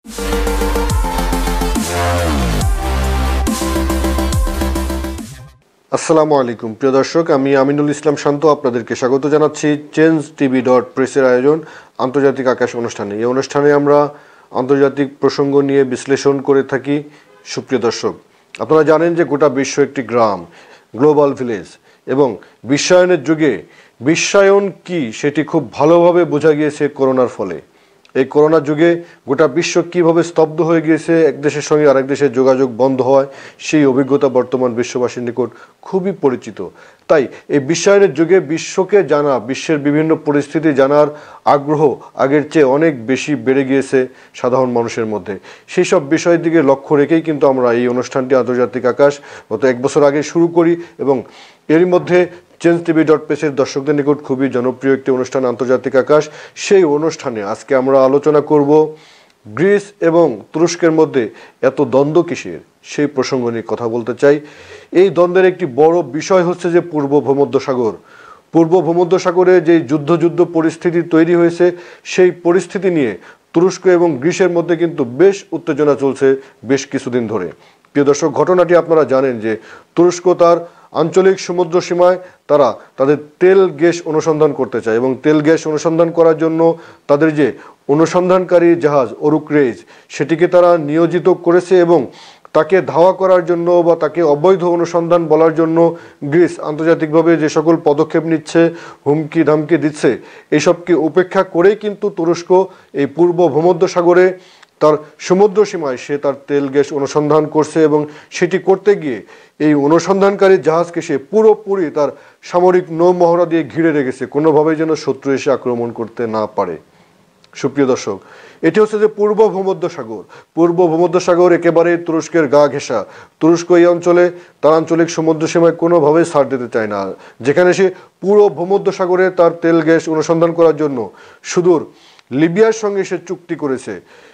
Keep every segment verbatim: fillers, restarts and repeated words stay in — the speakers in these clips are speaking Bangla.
আসসালামু আলাইকুম প্রিয় দর্শক, আমি আমিনুল ইসলাম শান্ত আপনাদেরকে স্বাগত জানাচ্ছি চেঞ্জ টিভি ডট প্রেসের আয়োজন আন্তর্জাতিক আকাশ অনুষ্ঠানে। এই অনুষ্ঠানে আমরা আন্তর্জাতিক প্রসঙ্গ নিয়ে বিশ্লেষণ করে থাকি। সুপ্রিয় দর্শক, আপনারা জানেন যে গোটা বিশ্ব একটি গ্রাম, গ্লোবাল ভিলেজ, এবং বিশ্বায়নের যুগে বিশ্বায়ন কি সেটি খুব ভালোভাবে বোঝা গিয়েছে করোনার ফলে। এই করোনার যুগে গোটা বিশ্ব কীভাবে স্তব্ধ হয়ে গিয়েছে, এক দেশের সঙ্গে আরেক দেশের যোগাযোগ বন্ধ হয়, সেই অভিজ্ঞতা বর্তমান বিশ্ববাসীর নিকট খুবই পরিচিত। তাই এই বিশ্বায়নের যুগে বিশ্বকে জানা, বিশ্বের বিভিন্ন পরিস্থিতি জানার আগ্রহ আগের চেয়ে অনেক বেশি বেড়ে গিয়েছে সাধারণ মানুষের মধ্যে। সেই সব বিষয়ের দিকে লক্ষ্য রেখেই কিন্তু আমরা এই অনুষ্ঠানটি আন্তর্জাতিক আকাশ গত এক বছর আগে শুরু করি, এবং এরই মধ্যে চেঞ্জ টিভি ডট প্রেসের দর্শকদের নিকট খুবই জনপ্রিয় একটি অনুষ্ঠান আন্তর্জাতিক আকাশ। সেই অনুষ্ঠানে আজকে আমরা আলোচনা করব গ্রিস এবং তুরস্কের মধ্যে এত দ্বন্দ্ব কিসের, সেই প্রসঙ্গ নিয়ে কথা বলতে চাই। এই দ্বন্দ্বের একটি বড় বিষয় হচ্ছে যে পূর্ব ভূমধ্যসাগর। পূর্ব ভূমধ্যসাগরে যে যুদ্ধ যুদ্ধ পরিস্থিতি তৈরি হয়েছে, সেই পরিস্থিতি নিয়ে তুরস্ক এবং গ্রিসের মধ্যে কিন্তু বেশ উত্তেজনা চলছে বেশ কিছুদিন ধরে। প্রিয় দর্শক, ঘটনাটি আপনারা জানেন যে তুরস্ক তার আঞ্চলিক সমুদ্র সীমায় তারা তাদের তেল গ্যাস অনুসন্ধান করতে চায়, এবং তেল গ্যাস অনুসন্ধান করার জন্য তাদের যে অনুসন্ধানকারী জাহাজ ওরুক রেইজ সেটিকে তারা নিয়োজিত করেছে, এবং তাকে ধাওয়া করার জন্য বা তাকে অবৈধ অনুসন্ধান বলার জন্য গ্রিস আন্তর্জাতিকভাবে যে সকল পদক্ষেপ নিচ্ছে, হুমকি ধামকি দিচ্ছে, এইসবকে উপেক্ষা করেই কিন্তু তুরস্ক এই পূর্ব ভূমধ্যসাগরে তার সমুদ্র সীমায় সে তার তেল গ্যাস অনুসন্ধান করছে, এবং সেটি করতে গিয়ে এই অনুসন্ধানকারী জাহাজকে সে পুরোপুরি তার সামরিক নৌমহড়া দিয়ে ঘিরে রেখেছে, কোনোভাবেই যেন শত্রু এসে আক্রমণ করতে না পারে। সুপ্রিয় দর্শক, এটি হচ্ছে যে পূর্ব ভূমধ্যসাগর। পূর্ব ভূমধ্যসাগর একেবারে তুরস্কের গা ঘেঁষা। তুরস্ক এই অঞ্চলে তার আঞ্চলিক সমুদ্র সীমায় কোনোভাবেই ছাড় দিতে চায় না, যেখানে সে পুরো ভূমধ্যসাগরে তার তেল গ্যাস অনুসন্ধান করার জন্য সুদূর লিবিয়ার সঙ্গে সে চুক্তি করেছে।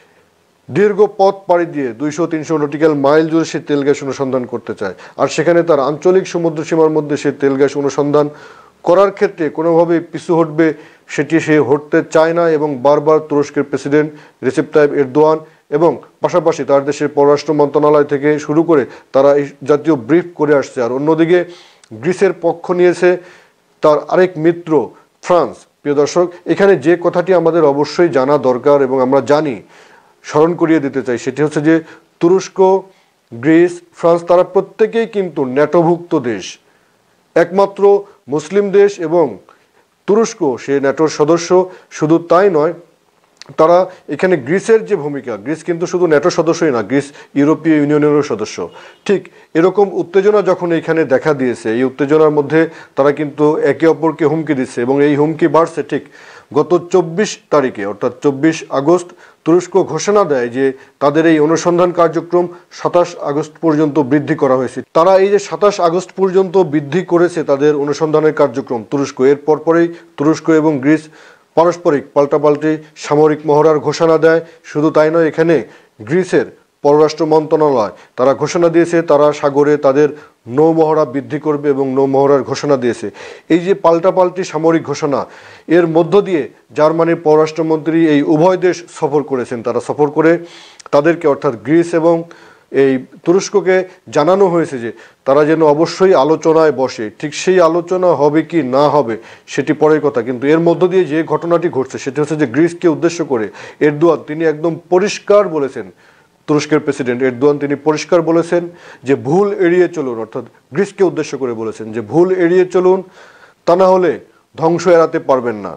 দীর্ঘ পথ পাড়ি দিয়ে দুইশো তিনশো নটিক্যাল মাইল জুড়ে সে তেল গ্যাস অনুসন্ধান করতে চায়, আর সেখানে তার আঞ্চলিক সমুদ্র সীমার মধ্যে সে তেল গ্যাস অনুসন্ধান করার ক্ষেত্রে কোনোভাবে পিছু হটবে সেটি সে হটতে চায় না, এবং বারবার তুরস্কের প্রেসিডেন্ট রিসেপ তাইপ এরদোয়ান এবং পাশাপাশি তার দেশের পররাষ্ট্র মন্ত্রণালয় থেকে শুরু করে তারা এই জাতীয় ব্রিফ করে আসছে। আর অন্যদিকে গ্রিসের পক্ষ নিয়েছে তার আরেক মিত্র ফ্রান্স। প্রিয় দর্শক, এখানে যে কথাটি আমাদের অবশ্যই জানা দরকার এবং আমরা জানি, স্মরণ করিয়ে দিতে চাই, সেটি হচ্ছে যে তুরস্ক, গ্রিস, ফ্রান্স তারা প্রত্যেকেই কিন্তু ন্যাটোভুক্ত দেশ। একমাত্র মুসলিম দেশ এবং তুরস্ক সে ন্যাটোর সদস্য। শুধু তাই নয়, তারা এখানে গ্রিসের যে ভূমিকা, গ্রিস কিন্তু শুধু ন্যাটোর সদস্যই না, গ্রিস ইউরোপীয় ইউনিয়নেরও সদস্য। ঠিক এরকম উত্তেজনা যখন এখানে দেখা দিয়েছে, এই উত্তেজনার মধ্যে তারা কিন্তু একে অপরকে হুমকি দিচ্ছে, এবং এই হুমকি বাড়ছে। ঠিক গত চব্বিশ তারিখে অর্থাৎ চব্বিশ আগস্ট তুরস্ক ঘোষণা দেয় যে তাদের এই অনুসন্ধান কার্যক্রম সাতাশ আগস্ট পর্যন্ত বৃদ্ধি করা হয়েছে। তারা এই যে সাতাশ আগস্ট পর্যন্ত বৃদ্ধি করেছে তাদের অনুসন্ধানের কার্যক্রম তুরস্ক, এর পরপরেই তুরস্ক এবং গ্রিস পারস্পরিক পাল্টাপাল্টি সামরিক মহড়ার ঘোষণা দেয়। শুধু তাই নয়, এখানে গ্রিসের পররাষ্ট্র মন্ত্রণালয় তারা ঘোষণা দিয়েছে তারা সাগরে তাদের নৌমহড়া বৃদ্ধি করবে, এবং নৌমহড়ার ঘোষণা দিয়েছে। এই যে পাল্টাপাল্টি সামরিক ঘোষণা, এর মধ্য দিয়ে জার্মানির পররাষ্ট্রমন্ত্রী এই উভয় দেশ সফর করেছেন। তারা সফর করে তাদেরকে অর্থাৎ গ্রিস এবং এই তুরস্ককে জানানো হয়েছে যে তারা যেন অবশ্যই আলোচনায় বসে। ঠিক সেই আলোচনা হবে কি না হবে সেটি পরের কথা, কিন্তু এর মধ্য দিয়ে যে ঘটনাটি ঘটছে সেটি হচ্ছে যে গ্রিসকে উদ্দেশ্য করে এরদোয়ান তিনি একদম পরিষ্কার বলেছেন, তুরস্কের প্রেসিডেন্ট এরদোয়ান তিনি পরিষ্কার বলেছেন যে ভুল এড়িয়ে চলুন, অর্থাৎ গ্রিসকে উদ্দেশ্য করে বলেছেন যে ভুল এড়িয়ে চলুন, তা না হলে ধ্বংস এড়াতে পারবেন না।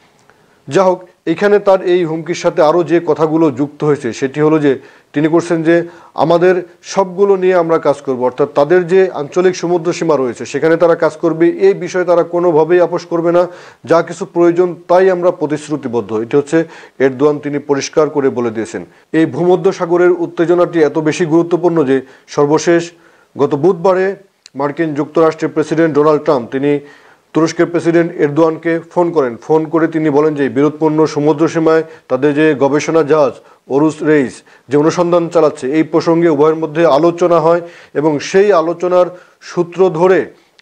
যা হোক, এখানে তার এই হুমকির সাথে আরও যে কথাগুলো যুক্ত হয়েছে সেটি হলো যে তিনি করছেন যে আমাদের সবগুলো নিয়ে আমরা কাজ করব, অর্থাৎ তাদের যে আঞ্চলিক সমুদ্র সীমা রয়েছে সেখানে তারা কাজ করবে, এই বিষয়ে তারা কোনোভাবেই আপোষ করবে না, যা কিছু প্রয়োজন তাই আমরা প্রতিশ্রুতিবদ্ধ। এটি হচ্ছে এরদোয়ান তিনি পরিষ্কার করে বলে দিয়েছেন। এই ভূমধ্যসাগরের উত্তেজনাটি এত বেশি গুরুত্বপূর্ণ যে সর্বশেষ গত বুধবারে মার্কিন যুক্তরাষ্ট্রের প্রেসিডেন্ট ডোনাল্ড ট্রাম্প তিনি তুরস্কের প্রেসিডেন্ট এরদোয়ানকে ফোন করেন। ফোন করে তিনি বলেন যে বিরোধপূর্ণ সমুদ্র সীমায় তাদের যে গবেষণা জাহাজ ওরুস রেইস যে অনুসন্ধান চালাচ্ছে, এই প্রসঙ্গে উভয়ের মধ্যে আলোচনা হয়, এবং সেই আলোচনার সূত্র ধরে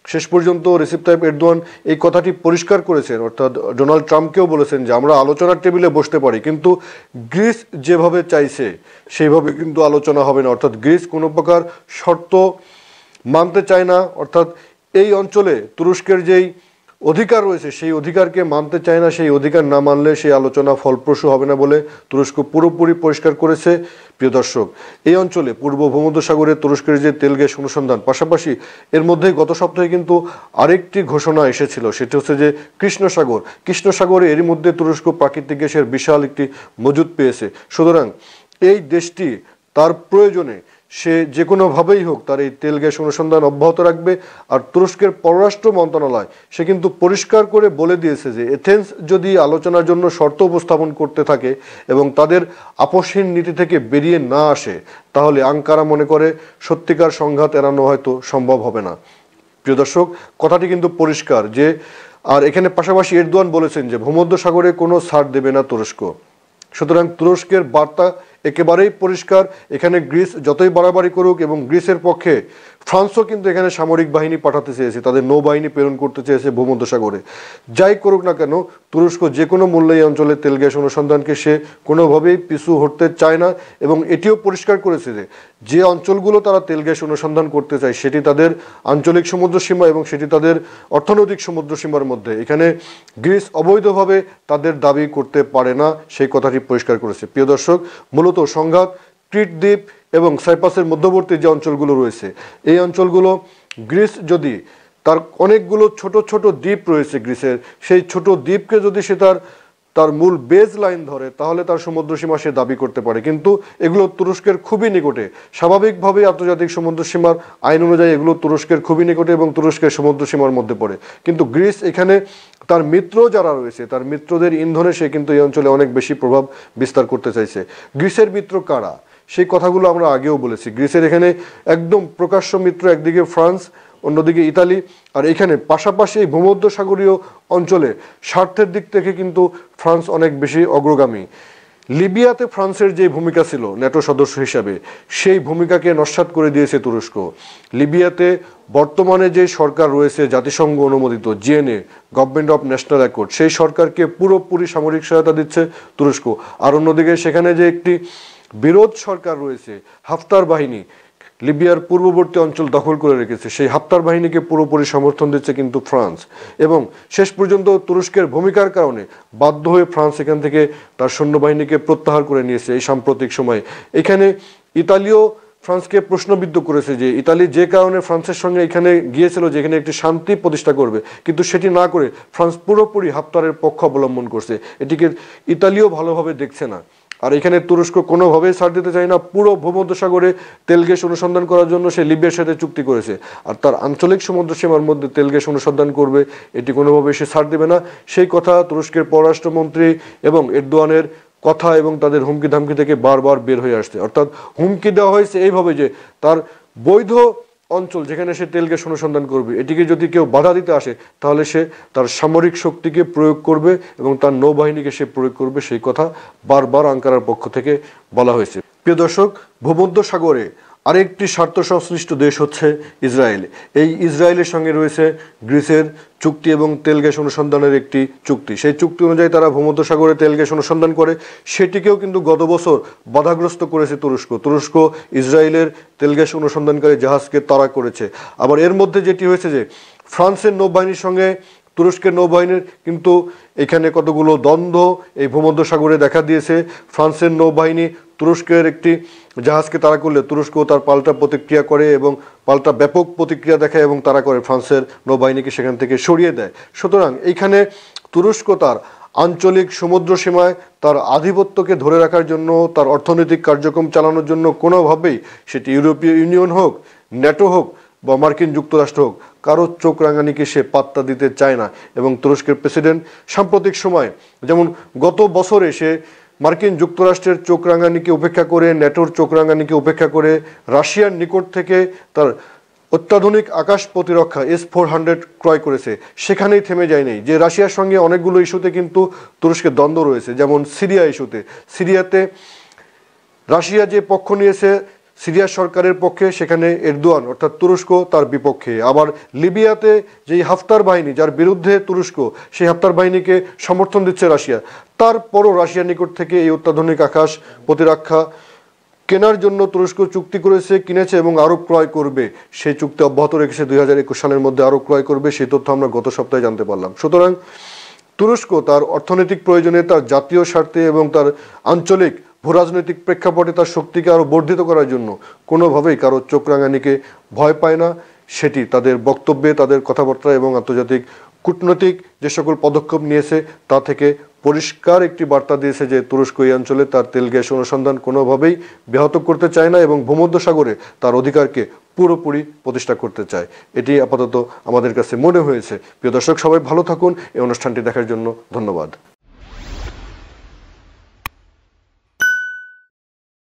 শেষ পর্যন্ত রিসিপ তাইপ এরদোয়ান এই কথাটি পরিষ্কার করেছেন, অর্থাৎ ডোনাল্ড ট্রাম্পকেও বলেছেন যে আমরা আলোচনার টেবিলে বসতে পারি, কিন্তু গ্রিস যেভাবে চাইছে সেইভাবে কিন্তু আলোচনা হবে না। অর্থাৎ গ্রিস কোনো প্রকার শর্ত মানতে চায় না, অর্থাৎ এই অঞ্চলে তুরস্কের যেই অধিকার রয়েছে সেই অধিকারকে মানতে চায় না। সেই অধিকার না মানলে সেই আলোচনা ফলপ্রসূ হবে না বলে তুরস্ক পুরোপুরি পরিষ্কার করেছে। প্রিয় দর্শক, এই অঞ্চলে পূর্ব ভূমধ্যসাগরে তুরস্কের যে তেল গ্যাস অনুসন্ধান, পাশাপাশি এর মধ্যে গত সপ্তাহে কিন্তু আরেকটি ঘোষণা এসেছিল, সেটি হচ্ছে যে কৃষ্ণ সাগর কৃষ্ণ সাগরে এরই মধ্যে তুরস্ক প্রাকৃতিক গ্যাসের বিশাল একটি মজুদ পেয়েছে। সুতরাং এই দেশটি তার প্রয়োজনে সে যে কোনোভাবেই হোক তার এই তেল গ্যাস অনুসন্ধান অব্যাহত রাখবে। আর তুরস্কের পররাষ্ট্র মন্ত্রণালয় সে কিন্তু পরিষ্কার করে বলে দিয়েছে যে এথেন্স যদি আলোচনার জন্য শর্ত উপস্থাপন করতে থাকে এবং তাদের আপোষহীন নীতি থেকে বেরিয়ে না আসে, তাহলে আঙ্কারা মনে করে সত্যিকার সংঘাত এড়ানো হয়তো সম্ভব হবে না। প্রিয় দর্শক, কথাটি কিন্তু পরিষ্কার যে, আর এখানে পাশাপাশি এরদোয়ান বলেছেন যে ভূমধ্যসাগরে কোনো ছাড় দেবে না তুরস্ক। সুতরাং তুরস্কের বার্তা একেবারেই পরিষ্কার। এখানে গ্রিস যতই বাড়াবাড়ি করুক, এবং গ্রিসের পক্ষে ফ্রান্সও কিন্তু এখানে সামরিক বাহিনী পাঠাতে চেয়েছে, তাদের নৌবাহিনী প্রেরণ করতে চেয়েছে ভূমধ্যসাগরে। যাই করুক না কেন, তুরস্ক যে কোনো মূল্যে এই অঞ্চলে তেল গ্যাস অনুসন্ধানকে সে কোনোভাবেই পিছু হটতে চায় না। এবং এটিও পরিষ্কার করেছে যে যে অঞ্চলগুলো তারা তেল গ্যাস অনুসন্ধান করতে চায় সেটি তাদের আঞ্চলিক সমুদ্র সীমা এবং সেটি তাদের অর্থনৈতিক সমুদ্র সীমার মধ্যে। এখানে গ্রিস অবৈধভাবে তাদের দাবি করতে পারে না, সেই কথাটি পরিষ্কার করেছে। প্রিয় দর্শক, মূলত সংঘাত ক্রিট দ্বীপ এবং সাইপ্রাসের মধ্যবর্তী যে অঞ্চলগুলো রয়েছে, এই অঞ্চলগুলো গ্রিস যদি তার অনেকগুলো ছোট ছোট দ্বীপ রয়েছে গ্রিসের, সেই ছোট দ্বীপকে যদি সে তার তার মূল বেজ লাইন ধরে, তাহলে তার সমুদ্র সীমা সে দাবি করতে পারে। কিন্তু এগুলো তুরস্কের খুবই নিকটে, স্বাভাবিকভাবেই আন্তর্জাতিক সমুদ্র সীমার আইন অনুযায়ী এগুলো তুরস্কের খুবই নিকটে এবং তুরস্কের সমুদ্র সীমার মধ্যে পড়ে। কিন্তু গ্রিস এখানে তার মিত্র যারা রয়েছে, তার মিত্রদের ইন্ধনে সে কিন্তু এই অঞ্চলে অনেক বেশি প্রভাব বিস্তার করতে চাইছে। গ্রিসের মিত্র কারা, সেই কথাগুলো আমরা আগেও বলেছি। গ্রিসের এখানে একদম প্রকাশ্য মিত্র একদিকে ফ্রান্স, অন্যদিকে ইতালি, আর এখানে পাশাপাশি এই ভূমধ্যসাগরীয় অঞ্চলে স্বার্থের দিক থেকে কিন্তু ফ্রান্স অনেক বেশি অগ্রগামী। লিবিয়াতে ফ্রান্সের যে ভূমিকা ছিল ন্যাটো সদস্য হিসাবে, সেই ভূমিকাকে নস্যাৎ করে দিয়েছে তুরস্ক। লিবিয়াতে বর্তমানে যে সরকার রয়েছে জাতিসংঘ অনুমোদিত GNA, government of national accord, সেই সরকারকে পুরোপুরি সামরিক সহায়তা দিচ্ছে তুরস্ক। আর অন্যদিকে সেখানে যে একটি বিরোধ সরকার রয়েছে, হাফতার বাহিনী, লিবিয়ার পূর্ববর্তী অঞ্চল দখল করে রেখেছে, সেই হাফতার বাহিনীকে পুরোপুরি সমর্থন দিচ্ছে কিন্তু ফ্রান্স। এবং শেষ পর্যন্ত তুরস্কের ভূমিকার কারণে বাধ্য হয়ে ফ্রান্স এখান থেকে তার সৈন্যবাহিনীকে প্রত্যাহার করে নিয়েছে এই সাম্প্রতিক সময়ে। এখানে ইতালিও ফ্রান্সকে প্রশ্নবিদ্ধ করেছে যে ইতালি যে কারণে ফ্রান্সের সঙ্গে এখানে গিয়েছিল যে এখানে একটি শান্তি প্রতিষ্ঠা করবে, কিন্তু সেটি না করে ফ্রান্স পুরোপুরি হাফতারের পক্ষ অবলম্বন করছে। এটিকে ইতালিও ভালোভাবে দেখছে না। আর এখানে তুরস্ক কোনোভাবেই ছাড় দিতে চায় না। পুরো ভূমধ্যসাগরে তেল গ্যাস অনুসন্ধান করার জন্য সে লিবিয়ার সাথে চুক্তি করেছে, আর তার আঞ্চলিক সমুদ্র সীমার মধ্যে তেল গ্যাস অনুসন্ধান করবে, এটি কোনোভাবেই সে ছাড় দেবে না। সেই কথা তুরস্কের পররাষ্ট্রমন্ত্রী এবং এরদোয়ানের কথা এবং তাদের হুমকি ধামকি থেকে বারবার বের হয়ে আসছে। অর্থাৎ হুমকি দেওয়া হয়েছে এইভাবে যে তার বৈধ অঞ্চল যেখানে সে তেল গ্যাস অনুসন্ধান করবে, এটিকে যদি কেউ বাধা দিতে আসে তাহলে সে তার সামরিক শক্তিকে প্রয়োগ করবে এবং তার নৌবাহিনীকে সে প্রয়োগ করবে, সেই কথা বারবার আঙ্কারার পক্ষ থেকে বলা হয়েছে। প্রিয় দর্শক, ভূমধ্যসাগরে আরেকটি স্বার্থ সংশ্লিষ্ট দেশ হচ্ছে ইসরায়েল। এই ইসরায়েলের সঙ্গে রয়েছে গ্রিসের চুক্তি এবং তেল গ্যাস অনুসন্ধানের একটি চুক্তি। সেই চুক্তি অনুযায়ী তারা ভূমধ্যসাগরে তেল গ্যাস অনুসন্ধান করে, সেটিকেও কিন্তু গত বছর বাধাগ্রস্ত করেছে তুরস্ক। তুরস্ক ইসরায়েলের তেল গ্যাস অনুসন্ধানকারী জাহাজকে তাড়া করেছে। আবার এর মধ্যে যেটি হয়েছে যে ফ্রান্সের নৌবাহিনীর সঙ্গে তুরস্কের নৌবাহিনীর কিন্তু এখানে কতগুলো দ্বন্দ্ব এই ভূমধ্যসাগরে দেখা দিয়েছে। ফ্রান্সের নৌবাহিনী তুরস্কের একটি জাহাজকে তাড়া করলে তুরস্ক তার পাল্টা প্রতিক্রিয়া করে এবং পাল্টা ব্যাপক প্রতিক্রিয়া দেখায় এবং তারা করে ফ্রান্সের নৌবাহিনীকে সেখান থেকে সরিয়ে দেয়। সুতরাং এইখানে তুরস্ক তার আঞ্চলিক সমুদ্র সীমায় তার আধিপত্যকে ধরে রাখার জন্য, তার অর্থনৈতিক কার্যক্রম চালানোর জন্য কোনোভাবেই সেটি ইউরোপীয় ইউনিয়ন হোক, ন্যাটো হোক বা মার্কিন যুক্তরাষ্ট্র হোক, কারো চোখ রাঙানিকে সে পাত্তা দিতে চায় না। এবং তুরস্কের প্রেসিডেন্ট সাম্প্রতিক সময়, যেমন গত বছরে সে মার্কিন যুক্তরাষ্ট্রের চোখ রাঙানিকে উপেক্ষা করে, ন্যাটোর চোখ রাঙানিকে উপেক্ষা করে রাশিয়ার নিকট থেকে তার অত্যাধুনিক আকাশ প্রতিরক্ষা এস ফোর হান্ড্রেড ক্রয় করেছে। সেখানেই থেমে যায়নি, যে রাশিয়ার সঙ্গে অনেকগুলো ইস্যুতে কিন্তু তুরস্কের দ্বন্দ্ব রয়েছে, যেমন সিরিয়া ইস্যুতে। সিরিয়াতে রাশিয়া যে পক্ষ নিয়েছে সিরিয়া সরকারের পক্ষে, সেখানে এরদোয়ান অর্থাৎ তুরস্ক তার বিপক্ষে। আবার লিবিয়াতে যেই হাফতার বাহিনী, যার বিরুদ্ধে তুরস্ক, সেই হাফতার বাহিনীকে সমর্থন দিচ্ছে রাশিয়া। তারপরও রাশিয়ার নিকট থেকে এই অত্যাধুনিক আকাশ প্রতিরক্ষা কেনার জন্য তুরস্ক চুক্তি করেছে, কিনেছে এবং আরও ক্রয় করবে। সেই চুক্তি অব্যাহত রেখেছে, দুই হাজার একুশ সালের মধ্যে আরও ক্রয় করবে। সেই তথ্য আমরা গত সপ্তাহে জানতে পারলাম। সুতরাং তুরস্ক তার অর্থনৈতিক প্রয়োজনে, তার জাতীয় স্বার্থে এবং তার আঞ্চলিক ভূরাজনৈতিক প্রেক্ষাপটে তার শক্তিকে আরও বর্ধিত করার জন্য কোনোভাবেই কারো চোখ রাঙানিকে ভয় পায় না। সেটি তাদের বক্তব্যে, তাদের কথাবার্তা এবং আন্তর্জাতিক কূটনৈতিক যে সকল পদক্ষেপ নিয়েছে তা থেকে পরিষ্কার একটি বার্তা দিয়েছে যে তুরস্ক এই অঞ্চলে তার তেল গ্যাস অনুসন্ধান কোনোভাবেই ব্যাহত করতে চায় না এবং ভূমধ্যসাগরে তার অধিকারকে পুরোপুরি প্রতিষ্ঠা করতে চায়। এটি আপাতত আমাদের কাছে মনে হয়েছে। প্রিয় দর্শক, সবাই ভালো থাকুন। এই অনুষ্ঠানটি দেখার জন্য ধন্যবাদ।